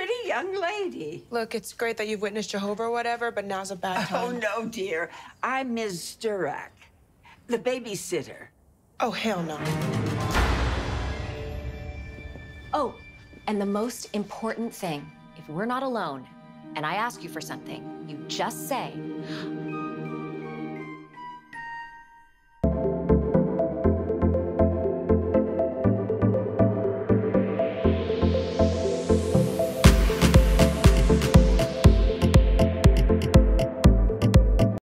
pretty young lady. Look, it's great that you've witnessed Jehovah or whatever, but now's a bad time. Oh, no, dear. I'm Ms. Durak, the babysitter. Oh, hell no. Oh, and the most important thing, if we're not alone and I ask you for something, you just say,